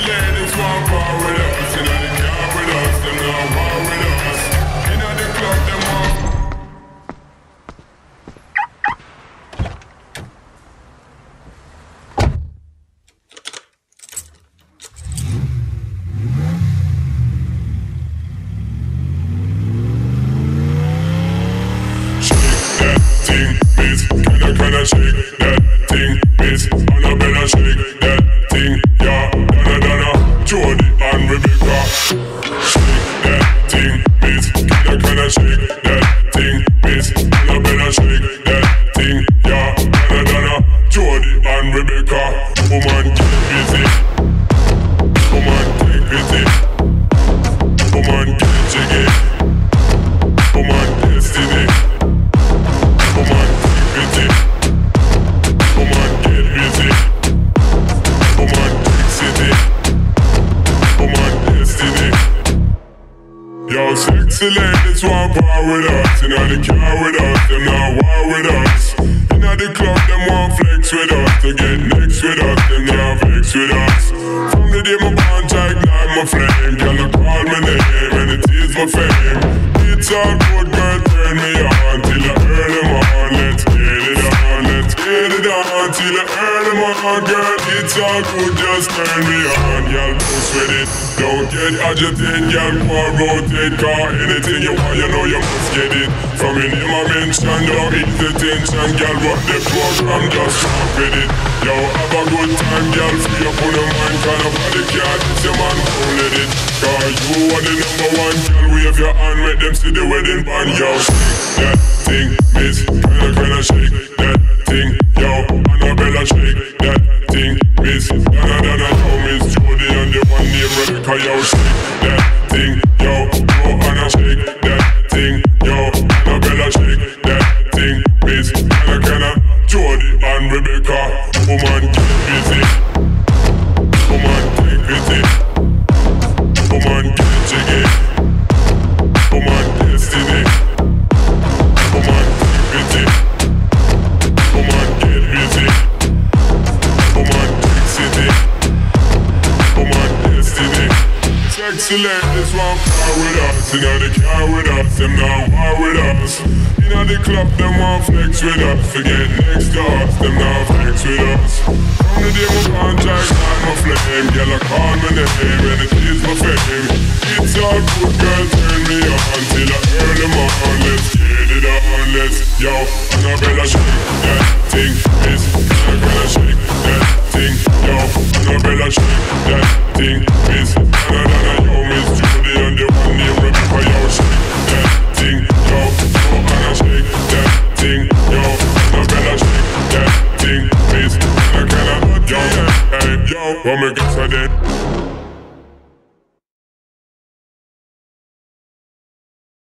ladies want war with us. You know the car with us, them not war with us. You know the club, them want. Can I shake that thing, miss? Annabella, shake that thing, yeah. Donna, Jody and Rebecca. Shake that thing, miss. Can I shake that thing, miss? Annabella, shake that thing, yeah. Donna, Jody and Rebecca. Woman, get busy. Woman, take pity. Woman, get jiggy. Woman, destiny. Woman, take pity. Woman, get busy. Woman, take city. Woman, destiny. Yo, sexy ladies want power with us. You know the car with us, them not war with us. You know the club, them want flex with us. To get next with us, them not vex with us. From the day my bond, I ignite my flame. Girl, I call my name and it is my fame. It's all good, girl, turn me on till I early morn. Let's get it on, let's get it on till I early morn, girl. It's all good, just turn me on, girl. Push with it, don't get agitated, girl. Pour rotate, car anything you want, you know you must get it. From your name I mention, don't eat the tension, girl. What the program, just rock with it. Yo, have a good time, girl. Free up on your mind, cause nobody can't miss your man. Don't let it, cause you are the number one, girl. Wave your hand, make them see the wedding band, yo. Shake that thing, miss. Can I shake that thing, yo. Annabella, shake that thing, miss. Donna, yo, Miss Jody and the one named Rebecca, yo. Shake that thing, yo. Anna, shake that thing, yo. Annabella, shake that thing, miss. Donna, Jody and Rebecca. Woman, get busy. Woman, take pity. Woman, get jiggy. Woman, destiny. Woman, take pity. Woman, get busy. Woman, take city. Woman, destiny. Sexy ladies want power with us. You know the car with us, them not war with us. You know the club, them want flex with us. Forget next to us, them not flex with us. From the day my contract, not my flame. Girl, I call my name and it is my fame. It's all good, girl, turn me on till I early morn. Let's get it on, let's, yo. Annabella, shake that thing, miss. Can I shake that thing, yo. Annabella, shake that thing, miss. Donna, yo, Miss Jody and the one named Rebecca, yo. Shake that thing, yo. Anna, shake that thing, yo. Annabella, shake that thing, miss. Can I, yo, hey, yo, what me get so dead?